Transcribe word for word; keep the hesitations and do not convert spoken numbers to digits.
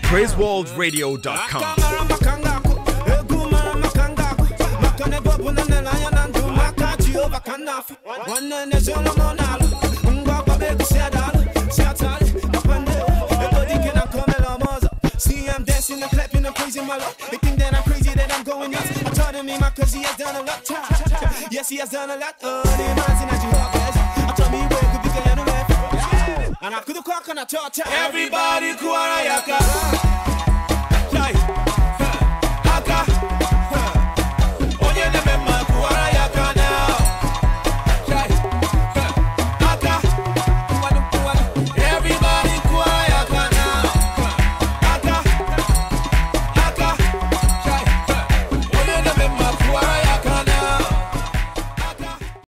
praise world radio dot com. See, I'm dancing and clapping and praising my Lord. They think that I'm crazy, that I'm going nuts. I told him my cause he has done a lot. Yes, he has done a lot. Oh, the rising as you walk. I told me where could be a little left. And I could have caught on a torture. Everybody, Sokay-aka.